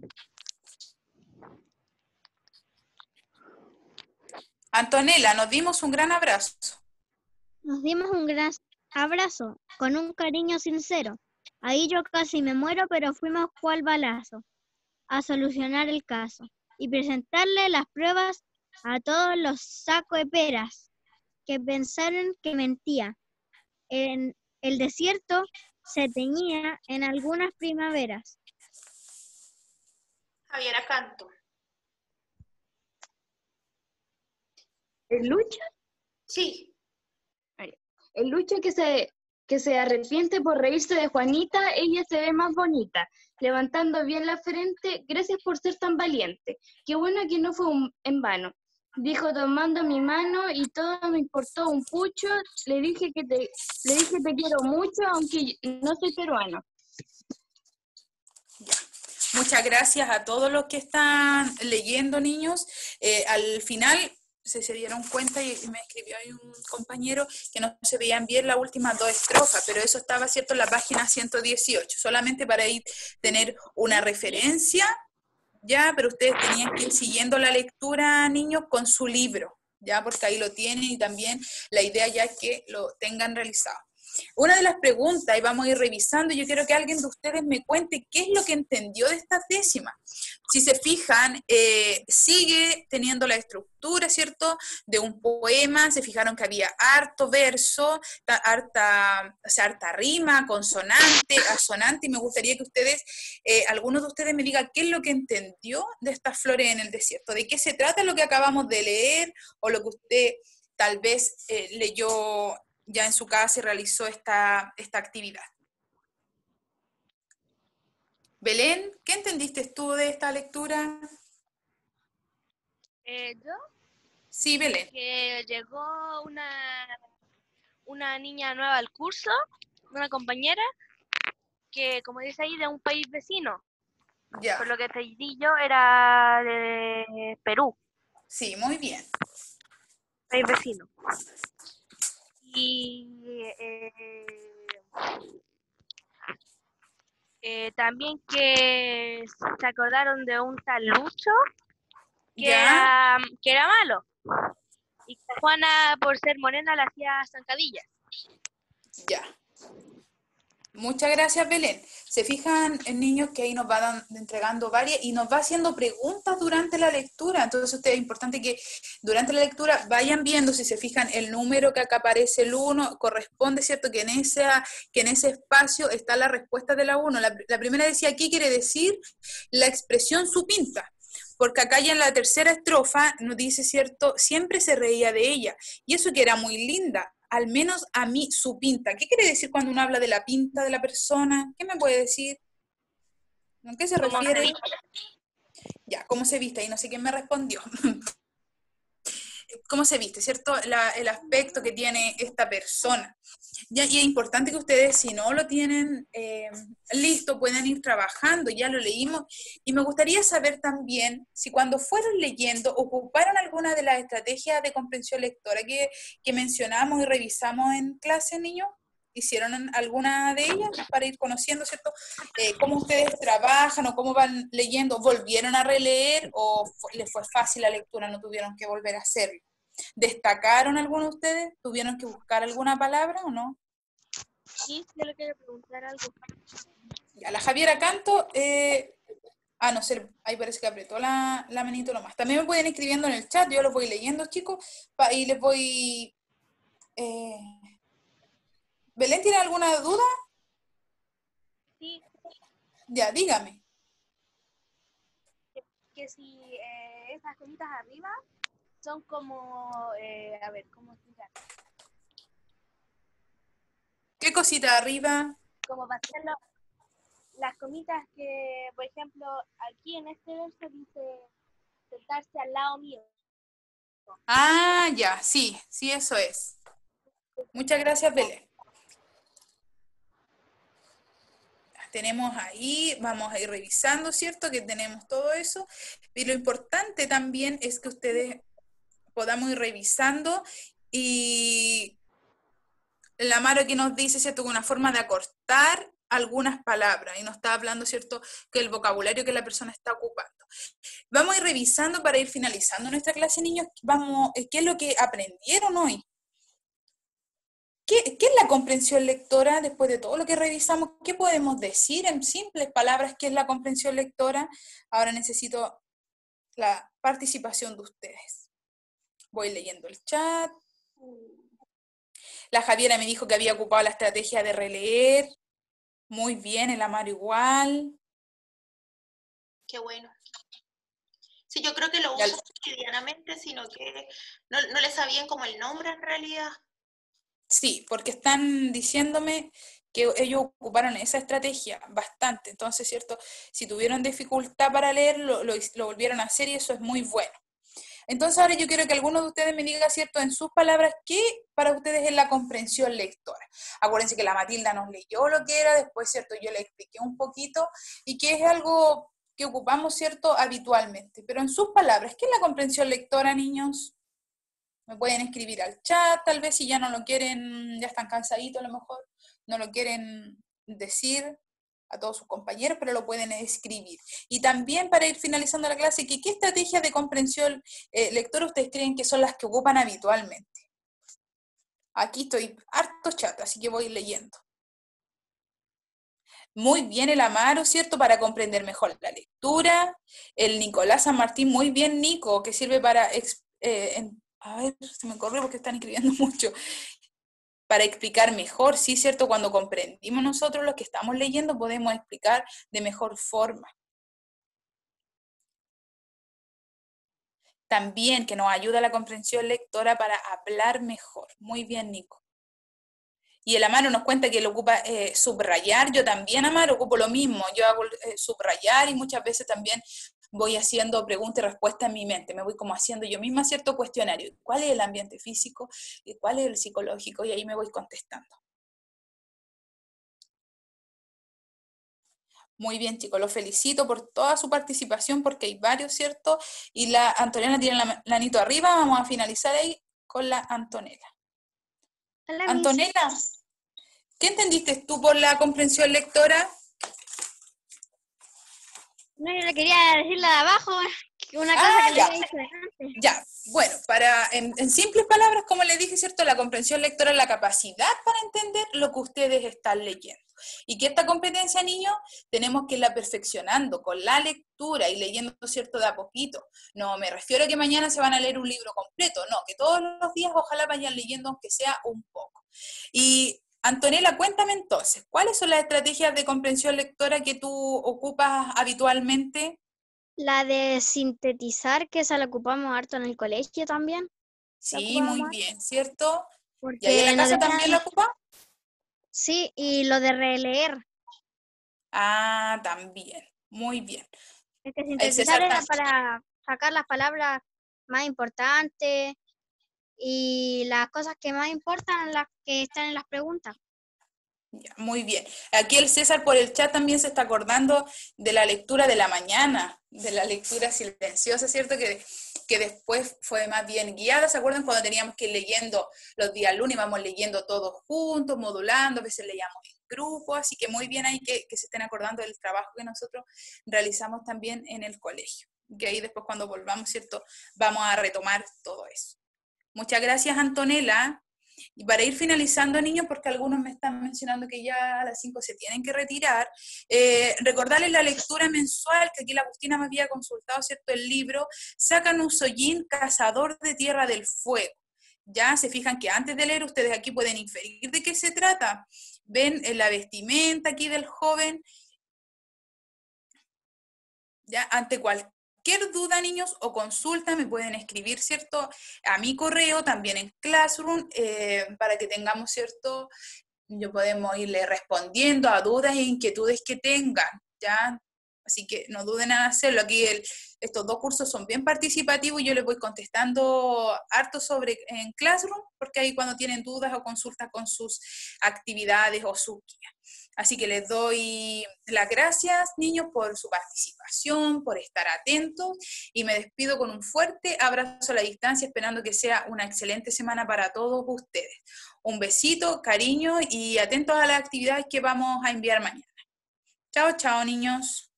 Antonella, nos dimos un gran abrazo. Nos dimos un gran abrazo, con un cariño sincero. Ahí yo casi me muero, pero fuimos cual balazo a solucionar el caso y presentarle las pruebas a todos los sacoeperas que pensaron que mentía. En el desierto se teñía en algunas primaveras. Javiera, canto. ¿El Lucho? Sí. El Lucho que se arrepiente por reírse de Juanita, ella se ve más bonita, levantando bien la frente, gracias por ser tan valiente. Qué bueno que no fue en vano. Dijo tomando mi mano y todo me importó un pucho, le dije que te quiero mucho, aunque no soy peruano. Ya. Muchas gracias a todos los que están leyendo, niños. Al final se dieron cuenta y me escribió ahí un compañero que no se veían bien las últimas dos estrofas, pero eso estaba cierto en la página 118, solamente para ir tener una referencia, ya, pero ustedes tenían que ir siguiendo la lectura, niños, con su libro, ya, porque ahí lo tienen y también la idea ya es que lo tengan realizado. Una de las preguntas, y vamos a ir revisando, yo quiero que alguien de ustedes me cuente qué es lo que entendió de esta décima. Si se fijan, sigue teniendo la estructura, ¿cierto?, de un poema. Se fijaron que había harto verso, harta rima, consonante, asonante, y me gustaría que ustedes, algunos de ustedes me digan qué es lo que entendió de estas flores en el desierto, de qué se trata lo que acabamos de leer, o lo que usted tal vez leyó ya en su casa y realizó esta actividad. Belén, ¿qué entendiste tú de esta lectura? Yo, Sí, Belén. que llegó una niña nueva al curso, una compañera, que como dice ahí, de un país vecino. Ya, Por lo que te di yo, era de Perú, sí, muy bien. país vecino. Y también que se acordaron de un tal Lucho Ya, que era malo. Y que Juana, por ser morena, le hacía zancadillas. ya. Muchas gracias, Belén. Se fijan en niños que ahí nos va entregando varias y nos va haciendo preguntas durante la lectura. Entonces, ustedes es importante que durante la lectura vayan viendo, si se fijan, el número que acá aparece, el 1, corresponde, ¿cierto? Que en ese espacio está la respuesta de la 1. La primera decía, ¿qué quiere decir la expresión su pinta? Porque acá ya en la tercera estrofa nos dice, ¿cierto? Siempre se reía de ella. Y eso que era muy linda. Al menos a mí, su pinta. ¿Qué quiere decir cuando uno habla de la pinta de la persona? ¿Qué me puede decir? ¿A qué se Como se refiere? viste. Ya, ¿cómo se viste? Y no sé quién me respondió. ¿Cómo se viste, cierto? El aspecto que tiene esta persona. Ya, y es importante que ustedes, si no lo tienen listo, puedan ir trabajando, ya lo leímos. Y me gustaría saber también si cuando fueron leyendo, ocuparon alguna de las estrategias de comprensión lectora que mencionamos y revisamos en clase, niños. ¿Hicieron alguna de ellas para ir conociendo, ¿cierto? Cómo ustedes trabajan o cómo van leyendo. ¿Volvieron a releer o les fue fácil la lectura, no tuvieron que volver a hacerlo? ¿Destacaron algunos de ustedes? ¿Tuvieron que buscar alguna palabra o no? Sí, yo le quiero preguntar algo. Ya, la Javiera Canto, no sé, ahí parece que apretó la manito nomás. También me pueden ir escribiendo en el chat, yo los voy leyendo, chicos, y les voy... eh, ¿Belén tiene alguna duda? Sí, Ya, dígame. que si esas cositas arriba son como, a ver, ¿cómo explicar? ¿Qué cosita arriba? Como para hacerlo, las comitas que, por ejemplo, aquí en este verso dice sentarse al lado mío. Ah, ya, sí, sí, eso es. Muchas gracias, Belén. Tenemos ahí, vamos a ir revisando, ¿cierto? Que tenemos todo eso. Y lo importante también es que ustedes podamos ir revisando y la Maro que nos dice, ¿cierto? Que una forma de acortar algunas palabras y nos está hablando, ¿cierto? Que el vocabulario que la persona está ocupando. Vamos a ir revisando para ir finalizando nuestra clase, niños. ¿Qué es lo que aprendieron hoy? ¿Qué es la comprensión lectora después de todo lo que revisamos? ¿Qué podemos decir en simples palabras qué es la comprensión lectora? Ahora necesito la participación de ustedes. Voy leyendo el chat. La Javiera me dijo que había ocupado la estrategia de releer. Muy bien, el Amaro igual. Qué bueno. Sí, yo creo que lo uso cotidianamente, sino que no le sabían como el nombre en realidad. Sí, porque están diciéndome que ellos ocuparon esa estrategia bastante. Entonces, ¿cierto? Si tuvieron dificultad para leer, lo volvieron a hacer y eso es muy bueno. Entonces, ahora yo quiero que alguno de ustedes me diga, ¿cierto? En sus palabras, ¿qué para ustedes es la comprensión lectora? Acuérdense que la Matilda nos leyó lo que era, después, ¿cierto? Yo le expliqué un poquito y que es algo que ocupamos, ¿cierto? Habitualmente. Pero en sus palabras, ¿qué es la comprensión lectora, niños? Me pueden escribir al chat, tal vez si ya no lo quieren, ya están cansaditos a lo mejor, no lo quieren decir a todos sus compañeros, pero lo pueden escribir. Y también para ir finalizando la clase, ¿qué estrategias de comprensión lectora ustedes creen que son las que ocupan habitualmente? Aquí estoy harto chat, así que voy leyendo. Muy bien el Amaro, ¿cierto? Para comprender mejor la lectura. El Nicolás San Martín, muy bien, Nico, que sirve para... a ver, se me corre porque están escribiendo mucho. Para explicar mejor, sí, ¿cierto? Cuando comprendimos nosotros lo que estamos leyendo, podemos explicar de mejor forma. También que nos ayuda la comprensión lectora para hablar mejor. Muy bien, Nico. Y el Amaro nos cuenta que él ocupa subrayar. Yo también, Amaro, ocupo lo mismo. Yo hago subrayar y muchas veces también voy haciendo preguntas y respuestas en mi mente. Me voy como haciendo yo misma cierto cuestionario. ¿Cuál es el ambiente físico? ¿Y cuál es el psicológico? Y ahí me voy contestando. Muy bien, chicos, los felicito por toda su participación porque hay varios, ¿cierto? Y la Antonella tiene la manito arriba. Vamos a finalizar ahí con la Antonella. Hola, Antonella, ¿qué entendiste tú por la comprensión lectora? No, yo le quería decir la de abajo, una cosa que le había dicho antes. Ya, bueno, en simples palabras, como le dije, ¿cierto? La comprensión lectora es la capacidad para entender lo que ustedes están leyendo. Y que esta competencia, niños, tenemos que irla perfeccionando con la lectura y leyendo, ¿cierto?, de a poquito. No me refiero a que mañana se van a leer un libro completo, no, que todos los días ojalá vayan leyendo aunque sea un poco. Y Antonella, cuéntame entonces, ¿cuáles son las estrategias de comprensión lectora que tú ocupas habitualmente? La de sintetizar, que esa la ocupamos harto en el colegio también. Sí, muy bien, ¿cierto? Porque ¿Y ahí en la casa también la ocupas? Sí, y lo de releer. Ah, también, muy bien. Es que El sintetizar César era también. para sacar las palabras más importantes y las cosas que más importan, las que están en las preguntas. Ya, muy bien. Aquí el César por el chat también se está acordando de la lectura de la mañana, de la lectura silenciosa, ¿cierto? Que después fue más bien guiada. ¿Se acuerdan cuando teníamos que ir leyendo los días lunes, íbamos leyendo todos juntos, modulando, a veces leíamos en grupo? Así que muy bien ahí que se estén acordando del trabajo que nosotros realizamos también en el colegio. Que ahí después cuando volvamos, ¿cierto? Vamos a retomar todo eso. Muchas gracias, Antonella. Y para ir finalizando, niños, porque algunos me están mencionando que ya a las 5 se tienen que retirar, recordarles la lectura mensual, que aquí la Agustina me había consultado, ¿cierto? El libro Sacan un Sollín, Cazador de Tierra del Fuego. Ya se fijan que antes de leer ustedes aquí pueden inferir de qué se trata. Ven la vestimenta aquí del joven. Ya ante cualquier duda, niños, o consulta, me pueden escribir, ¿cierto? A mi correo, también en Classroom, para que tengamos, ¿cierto? Yo podemos irle respondiendo a dudas e inquietudes que tengan, ¿ya? Así que no duden en hacerlo. Aquí estos dos cursos son bien participativos y yo les voy contestando harto en Classroom, porque ahí cuando tienen dudas o consultas con sus actividades o su guía. Así que les doy las gracias, niños, por su participación, por estar atentos, y me despido con un fuerte abrazo a la distancia, esperando que sea una excelente semana para todos ustedes. Un besito, cariño, y atentos a las actividades que vamos a enviar mañana. Chao, chao, niños.